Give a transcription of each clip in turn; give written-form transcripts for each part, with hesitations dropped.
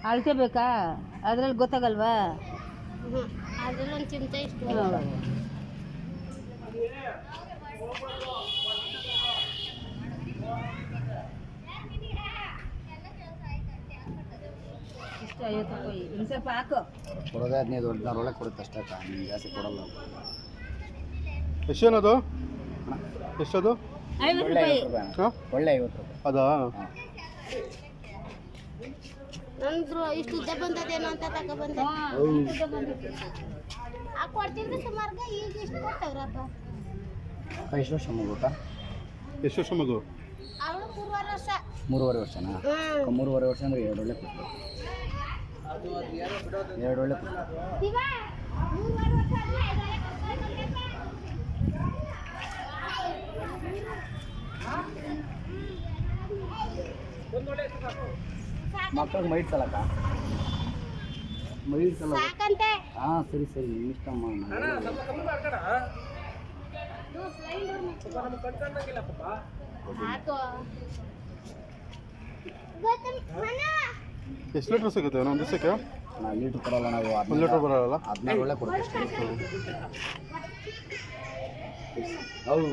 ಅಳತೆ ಬೇಕಾ? ಅದ್ರಲ್ಲಿ ಗೊತ್ತಾಗಲ್ವಾ? ಅದ್ರಲ್ಲಿ ಒಂದು ಚಿಂತೆ ಇಷ್ಟು ಇಷ್ಟು 50 ರೂಪಾಯಿ. ಇನ್ನು ಸ್ವಲ್ಪ ಹಾಕು. ಕೊಡೋದೇ 15 ಒಳಗೆ ಕೊಡುತ್ತೆ ಅಷ್ಟೇ ಅಕ್ಕ, ನಿಮ್ಗೆ ಜಾಸ್ತಿ ಕೊಡಲ್ಲ. ಎಷ್ಟೇನದು? ಎಷ್ಟದು? 50 ರೂಪಾಯಿ. ಒಳ್ಳೆ 50 ರೂಪಾಯಿ ಅದಾ? ನಂದ್ರು ಇಷ್ಟು ಉದ್ದ ಬಂದದೇನೋ ಅಂತ ತಗೊಬಂದೆ. ಆ ಕೊಡ್ತಿದ್ರೆ ಸುಮಾರ್ಗ ಈಗ ಇಷ್ಟು ಕೊಟ್ಟವ್ರಪ್ಪ. ಎಷ್ಟು ವರ್ಷ ಮಗುಕ್ಕ? ಎಷ್ಟು ವರ್ಷ ಮಗು? ಅವಳು 3.5 ವರ್ಷ. 3.5 ವರ್ಷನಾ? 3.5 ವರ್ಷ ಅಂದರೆ 2 ಒಳ್ಳೆ ಕೊಡ್ತಾರೆ. 2 ಒಳ್ಳೆ ಕೊಡ್ತಾರೆ. ಶಿವ 3.5 ವರ್ಷ ಆದ್ರೆ 5 ಮಕ್ಕಳಿಗೆ ಮೈಟ್ ಸಲಕ್ಕ ಮೈಟ್ ಸಲ ಸಾಕಂತೆ. ಹಾಂ ಸರಿ ಸರಿ ನಿಮಿಷ್ಟಮ್ಮ. ಎಷ್ಟು ಲೀಟ್ರ್ ಸಿಗುತ್ತೆ ಒಂದು ದಿವಸಕ್ಕೆ? ನಾವು ಲೀಟ್ರ್ ಕೊಡಲ್ಲ, ನಾವು 1 ಲೀಟ್ರ್ ಬರೋಲ್ಲ. 14 ಒಳ್ಳೆ ಕೊಡ್ತೀವಿ ಅಷ್ಟೇ. ಹೌದು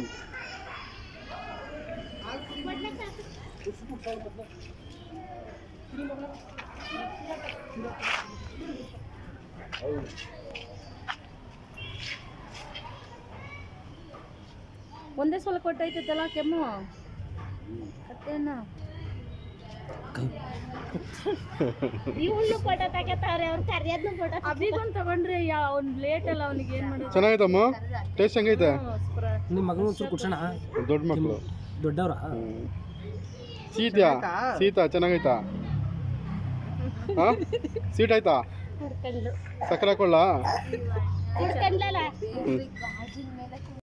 ಒಂದೇ ಸಲ ಕೊಟ್ಟೈತಲ್ಲ ಕೆಮ್ಮು. ಮತ್ತೇನು ಇವಳು ಫೋಟೋ ತಗೋತಾವ್ರೆ, ಅವ್ರು ಕರಿಯೋದ್ನು ಫೋಟೋ ಅಭಿಗೊಂದು ತಗೊಂಡ್ರೆ ಅವ್ನು ಲೇಟ್ ಅಲ್ಲ, ಅವನಿಗೆ ಏನು ಮಾಡೋದು? ಚೆನ್ನಾಗೈತಮ್ಮ, ಟೇಸ್ಟ್ ಹೆಂಗೈತೆ? ನಿಮ್ಮ ಮಗನ ಒಂಚೂರು ಕುಡ್ಸೋಣ. ದೊಡ್ಡ ಮಕ್ಕಳು ದೊಡ್ಡವ್ರ ಸೀತಾ ಚೆನ್ನಾಗೈತಾ? ಹಾಂ ಸ್ವೀಟ್ ಆಯ್ತಾ? ಹುಡ್ಕೊಂಡ್ಲು ಸಕ್ಕರೆ ಹಾಕೊಳ್ಳ? ಹುಡ್ಕೊಂಡ್ಲಲ್ಲ.